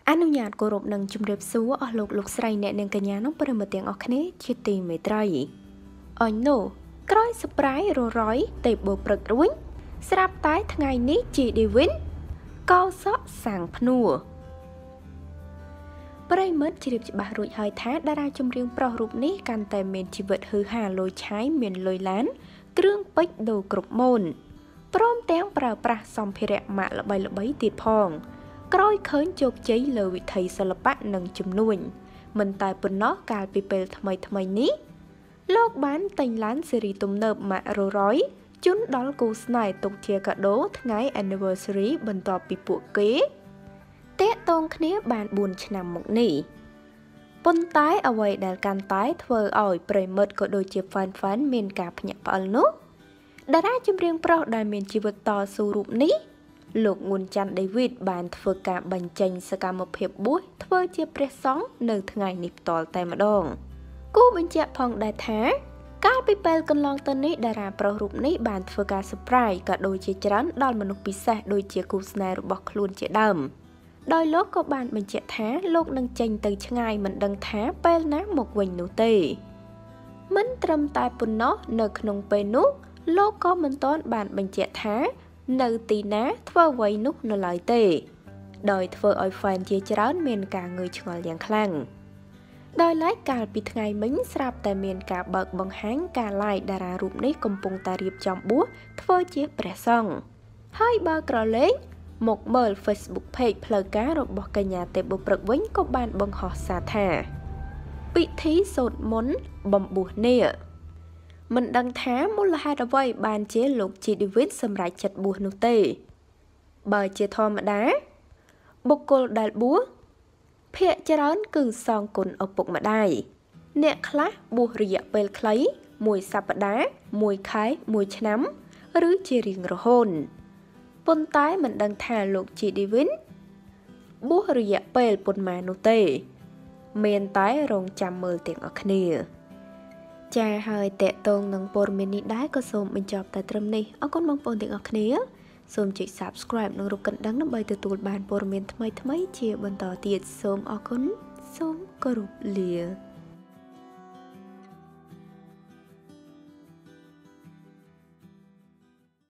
អនុញ្ញាតគោរពនឹងជំរាបសួរអស់លោកស្រីអ្នកនាងកញ្ញាក្នុងប្រិមត្តទាំងអស់គ្នាជាទីមេត្រីអញនោះក្រោយ surprise រយទេបព្រឹករួញស្រាប់តែថ្ងៃនេះជីឌីវិនកោសក់សាំងភ្នួប្រិមិត្តជ្រាបច្បាស់រួចហើយថាតារាចម្រៀងប្រុសរូបនេះកាន់តែមានជីវិតហ៊ឺហាលុយឆាយមានលុយឡានគ្រឿងពេជ្រដូរគ្រប់ម៉ូនព្រមទាំងប្រើប្រាស់សម្ភារៈម៉ាកល្បីៗទៀតផងក្រោយឃើញជោគជ័យលើវិថីសិល្បៈនិងជំនួញមិនតែប៉ុណ្ណោះកាលពីពេលថ្មីនេះលោកបានតែងឡានស៊េរីទំនើបម៉ាករយជូនដល់គូស្នេហ៍ទុកជាកាដូថ្ងៃ anniversary បន្ទាប់ពីពួកគេតាក់ទងគ្នាបាន4ឆ្នាំមកនេះប៉ុន្តែអ្វីដែលកាន់តែធ្វើឲ្យប្រិមិត្តក៏ដូចជា fan មានការភ្ញាក់ផ្អើលនោះតារាចម្រៀងប្រុសដែលមានជីវិតតស៊ូរូបនេះលោកងួនច័ន្ទ David បានធ្វើការបញ្ចេញសកម្មភាពបួសធ្វើជាព្រះសង្ឃនៅថ្ងៃនេះផ្ទាល់តែម្ដងគូបញ្ជាក់ផងដែរថាកាលពីពេលកន្លងទៅនេះតារាប្រុសរូបនេះបានធ្វើការ surprise ក៏ដូចជាច្រើនដល់មនុស្សពិសេសដូចជាគូស្នេហ៍របស់ខ្លួនជាដើមដោយលោកក៏បានបញ្ជាក់ថាលោកនឹងចេញទៅឆ្ងាយមិនដឹងថាពេលណាមកវិញនោះទេមិនត្រឹមតែប៉ុណ្ណោះនៅក្នុងពេលនោះលោកក៏មិនទាន់បានបញ្ជាក់ថានៅទីណាធ្វើអ្វីនោះនៅឡើយទេដោយធ្វើឲ្យ fan ជាច្រើនមានការងឿងឆ្ងល់យ៉ាងខ្លាំងដោយឡែកកាលពីថ្ងៃមិញស្រាប់តែមានការបើកបង្ហាញការ live តារារូបនេះកំពុងតែរៀបចំបួសធ្វើជាព្រះសង្ឃហើយបើក្រឡេកមកមើល Facebook page ផ្លូវការរបស់កញ្ញាទេបុព្រឹកវិញក៏បានបង្ហោះសារថាពិធីសូត្រមន្តបំបួសនេះមិនដឹងថាមូលហេតុអ្វីបានជាលោកជីឌីវិតសម្រេចចិត្តបួសនោះទេបើជាធម្មតាបុគ្គលដែលបួសភាគច្រើនគឺសងគុណឪពុកម្ដាយអ្នកខ្លះបួសរយៈពេលខ្លី1សប្តាហ៍1ខែ1ឆ្នាំឬជារៀងរហូតប៉ុន្តែមិនដឹងថាលោកជីឌីវិនបួសរយៈពេលប៉ុន្មាននោះទេមានតែរងចាំមើលទាំងអស់គ្នាចាហើយតេតងនឹងព័ត៌មាននេះដែរក៏សូមបញ្ចប់តែត្រឹមនេះអរគុណបងប្អូនទាំងអស់គ្នាសូមចុច Subscribe និងរូបកណ្ដឹងដើម្បីទទួលបានព័ត៌មានថ្មីៗជាបន្តទៀតសូមអរគុណសូមគោរពលា